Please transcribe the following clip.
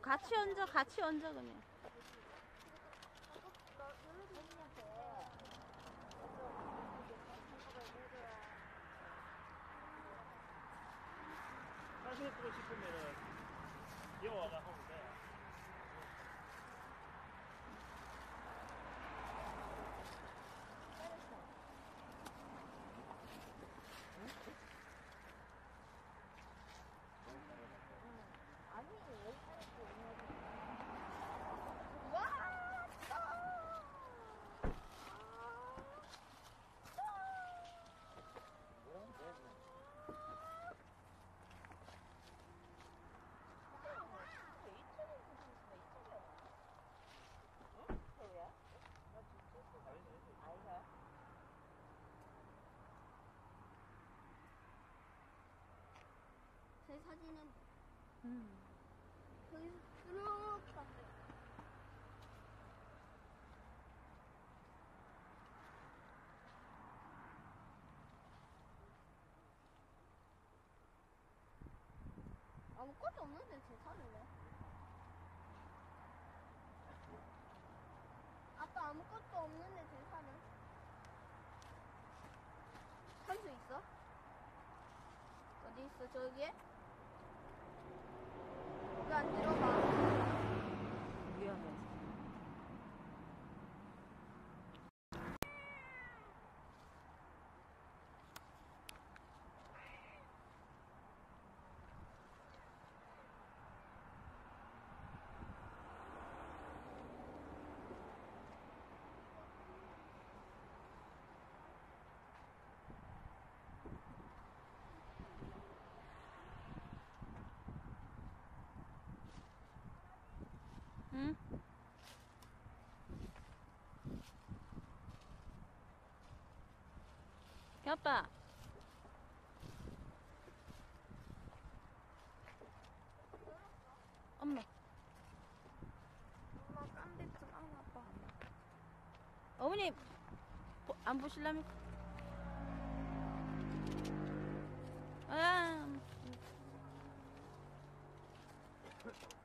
같이 얹어, 같이 얹어, 그냥. 사진 찍고 싶으면은 이어와가 하면 돼. 아니, 왜 이렇게 와! 제 사진은 여기서 쭉 봤어요. 아무것도 없는데 제 차를 왜? 아빠 아무것도 없는데 제 차를? 살 수 있어? 어디 있어? 저기에? 왜 안 들어가? 위험해서. 응? 아빠. 엄마. 엄마 깜짝이야. 아빠. 어머니, 안 보실라면? 아.